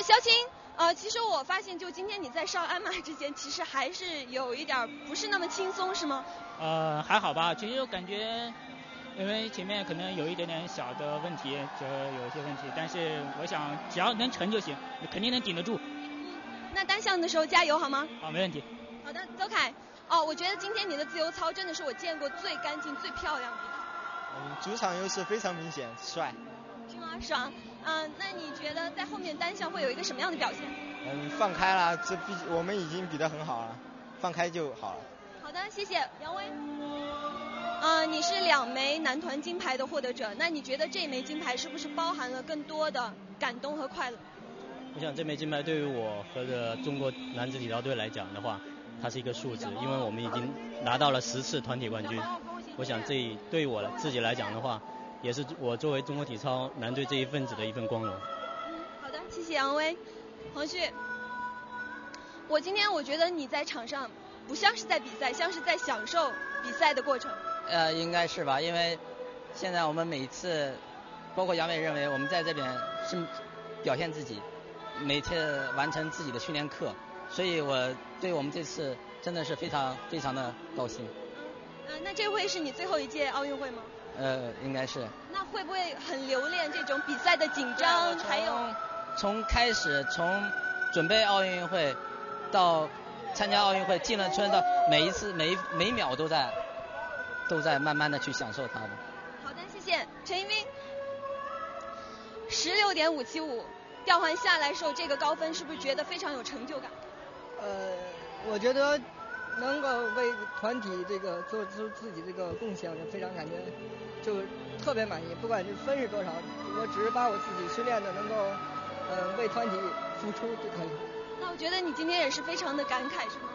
肖青，其实我发现就今天你在上鞍马之前，其实还是有一点不是那么轻松，是吗？ 还好吧，其实我感觉，因为前面可能有一点点小的问题，就有一些问题，但是我想只要能成就行，肯定能顶得住。 那单项的时候加油好吗？ 好，没问题。 好的，邹凯。我觉得今天你的自由操真的是我见过最干净、最漂亮的一套。 主场优势非常明显，帅。 是吗？爽。那你觉得在后面单项会有一个什么样的表现？ 放开了，我们已经比得很好了，放开就好了。 好的，谢谢杨威。你是2枚男团金牌的获得者，那你觉得这枚金牌是不是包含了更多的感动和快乐？ 我想这枚金牌对于我和中国男子体操队来讲的话，它是一个数字，因为我们已经拿到了10次团体冠军。我想这对于我自己来讲的话，也是我作为中国体操男队这一份子的一份光荣。 好的，谢谢杨威。黄旭，我觉得你在场上不像是在比赛，像是在享受比赛的过程。 应该是吧，因为现在我们每一次，包括杨伟认为我们在这边是表现自己，每次完成自己的训练课，所以我对我们这次真的是非常非常的高兴。 那这会是你最后一届奥运会吗？ 应该是。 那会不会很留恋这种比赛的紧张？还有从准备奥运会到参加奥运会，进了村的每一次每秒都在慢慢的去享受它的。 好的，谢谢陈一冰。16.575吊环下来时候，这个高分是不是觉得非常有成就感？ 我觉得能够为团体这个做出自己这个贡献，就非常感觉就特别满意。不管这分是多少，我只是把我自己训练的能够为团体付出就可以。 那我觉得你今天也是非常的感慨，是吗？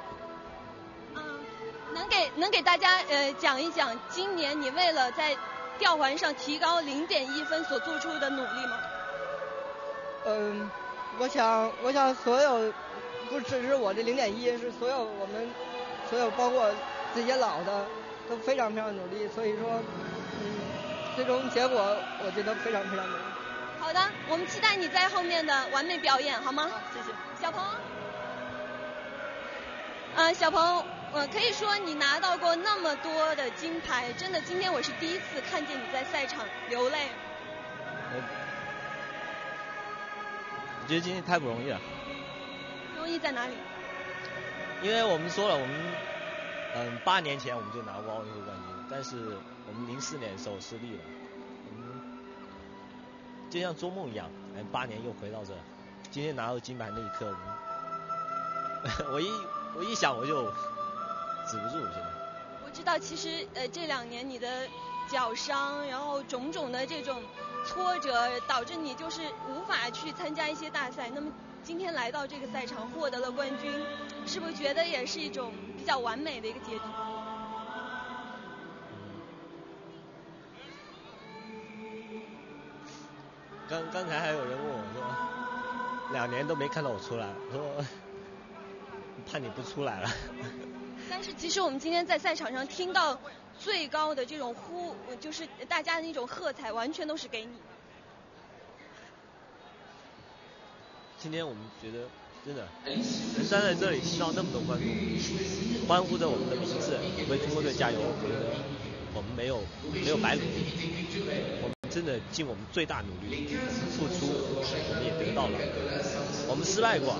能给大家讲一讲今年你为了在吊环上提高0.1分所做出的努力吗？ 我想所有不只是我的0.1，是所有包括这些老的都非常非常努力，所以说最终结果我觉得非常非常美。 好的，我们期待你在后面的完美表演，好吗？ 好，谢谢。 小鹏，小鹏，可以说你拿到过那么多的金牌，真的今天我是第一次看见你在赛场流泪。 我觉得今天太不容易了。 不容易在哪里？ 因为我们说了，我们8年前我们就拿过奥运会冠军，但是我们04年的时候失利了。就像做梦一样，8年又回到这，今天拿到金牌那一刻，我一想我就止不住。现在我知道，其实这2年你的脚伤，然后种种的这种挫折，导致你就是无法去参加一些大赛。那么今天来到这个赛场获得了冠军，是不是觉得也是一种比较完美的一个结局？ 刚才还有人问我说，2年都没看到我出来，我说怕你不出来了。 但是其实我们今天在赛场上听到最高的这种就是大家的那种喝彩，完全都是给你。 今天我们觉得真的能站在这里听到那么多观众欢呼着我们的名字，为中国队加油，我觉得我们没有白努力，我们真的尽我们最大努力付出，我们也得到了。我们失败过，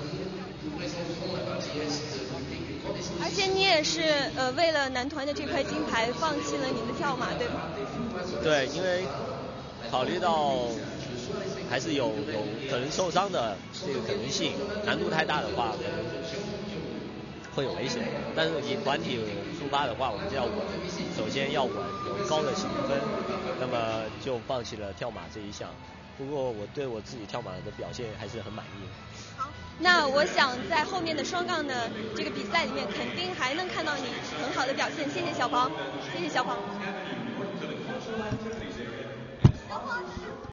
而且你也是为了男团的这块金牌放弃了你的跳马，对吗？ 对，因为考虑到还是有可能受伤的这个可能性，难度太大的话可能会有危险。但是以团体出发的话，我们就要稳，首先要稳，有高的起步分，那么就放弃了跳马这一项。不过我对我自己跳马的表现还是很满意。 好，那我想在后面的双杠的这个比赛里面，肯定还能看到你很好的表现。谢谢小鹏，谢谢小鹏。